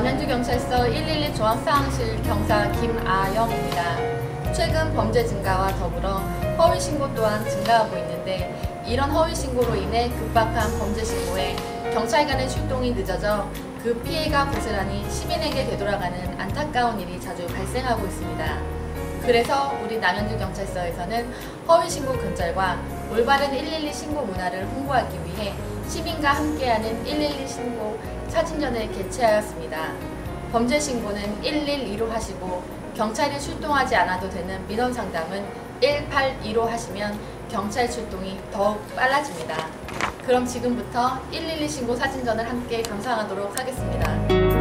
남양주경찰서 112 종합상황실 경사 김아영입니다. 최근 범죄 증가와 더불어 허위신고 또한 증가하고 있는데, 이런 허위신고로 인해 급박한 범죄 신고에 경찰 간의 출동이 늦어져 그 피해가 고스란히 시민에게 되돌아가는 안타까운 일이 자주 발생하고 있습니다. 그래서 우리 남양주경찰서에서는 허위신고 근절과 올바른 112 신고 문화를 홍보하기 위해 시민과 함께하는 112 신고 사진전을 개최하였습니다. 범죄 신고는 112로 하시고 경찰이 출동하지 않아도 되는 민원 상담은 182로 하시면 경찰 출동이 더욱 빨라집니다. 그럼 지금부터 112 신고 사진전을 함께 감상하도록 하겠습니다.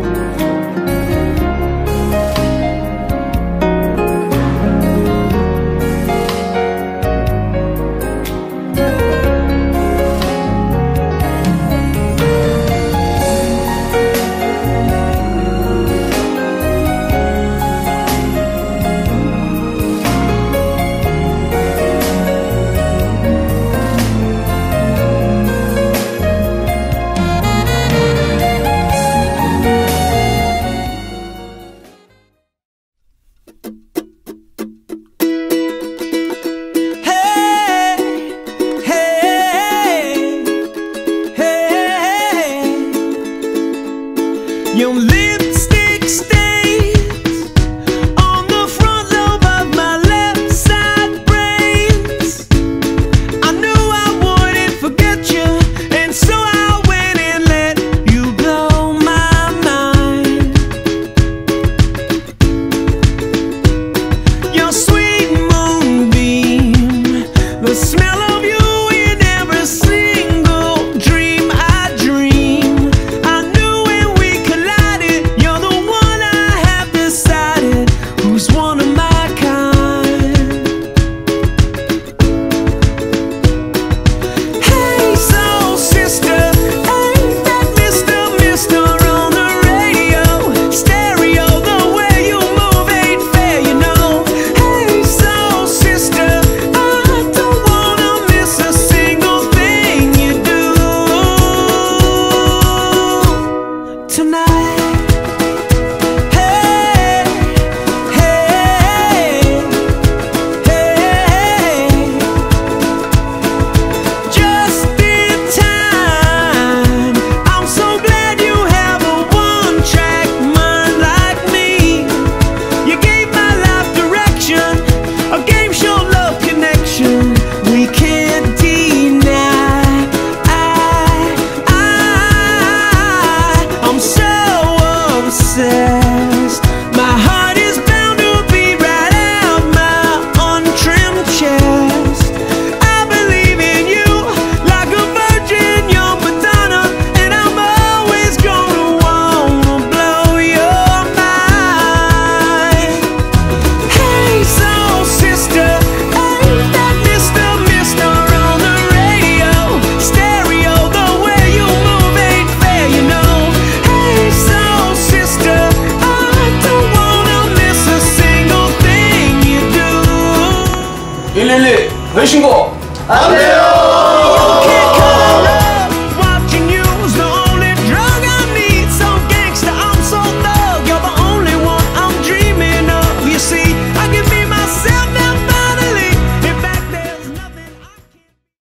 Your lipstick stains on the front lobe of my left side brains. I knew I wouldn't forget you, and so I went and let you blow my mind. Your sweet moonbeam, the smell of you in every single dream I dream. I knew when we collided, you're the one I have decided who's one of my kind. Hey soul sister, ain't that Mr. on the radio? Stereo, the way you move ain't fair, you know. Hey soul sister, I don't wanna miss a single thing you do tonight. Hey, hey, hey, just in time. I'm so glad you have a one-track mind like me. You gave my life direction, a game show love connection we can't deny. I'm so obsessed. My heart is bound to be right out my untrimmed chest. I believe in you like a virgin, you're Madonna, and I'm always gonna wanna blow your mind. Hey soul sister, ain't that Mr. on the radio? Stereo, the way you move ain't fair, you know. Hey soul sister, I don't wanna miss a single thing you do. 112 왜 신고? 안 돼요!